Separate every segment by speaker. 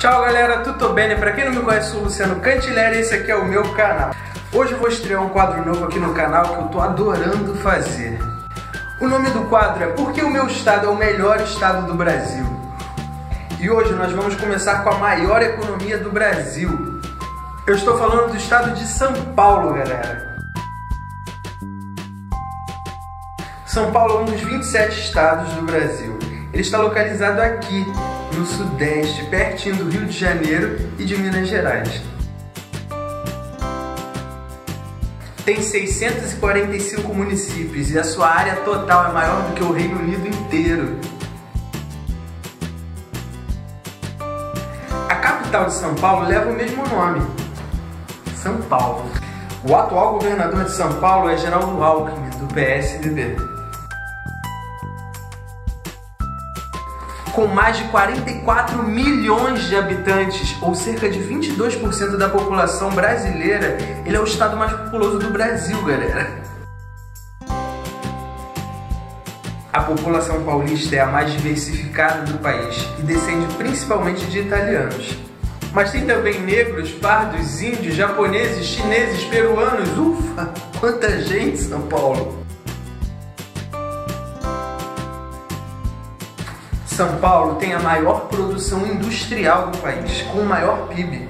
Speaker 1: Ciao galera, tutto bene? Pra quem não me conhece, eu sou o Luciano Cantilleri e esse aqui é o meu canal. Hoje eu vou estrear um quadro novo aqui no canal que eu tô adorando fazer. O nome do quadro é Por que o meu estado é o melhor estado do Brasil? E hoje nós vamos começar com a maior economia do Brasil. Eu estou falando do estado de São Paulo, galera. São Paulo é um dos 27 estados do Brasil. Ele está localizado aqui, no Sudeste, pertinho do Rio de Janeiro e de Minas Gerais. Tem 645 municípios e a sua área total é maior do que o Reino Unido inteiro. A capital de São Paulo leva o mesmo nome, São Paulo. O atual governador de São Paulo é Geraldo Alckmin, do PSDB. Com mais de 44 milhões de habitantes, ou cerca de 22% da população brasileira, ele é o estado mais populoso do Brasil, galera. A população paulista é a mais diversificada do país e descende principalmente de italianos. Mas tem também negros, pardos, índios, japoneses, chineses, peruanos. Ufa, quanta gente, São Paulo! São Paulo tem a maior produção industrial do país, com o maior PIB.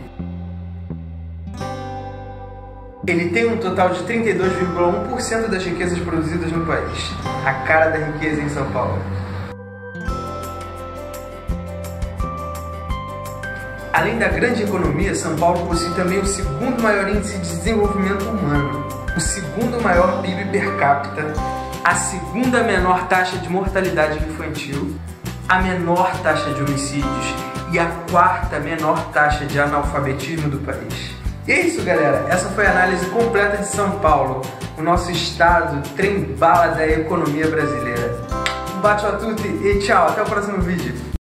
Speaker 1: Ele tem um total de 32,1% das riquezas produzidas no país. A cara da riqueza em São Paulo. Além da grande economia, São Paulo possui também o segundo maior índice de desenvolvimento humano, o segundo maior PIB per capita, a segunda menor taxa de mortalidade infantil, a menor taxa de homicídios e a quarta menor taxa de analfabetismo do país. E é isso, galera. Essa foi a análise completa de São Paulo, o nosso estado trem-bala da economia brasileira. Um bacio a tutti e tchau. Até o próximo vídeo.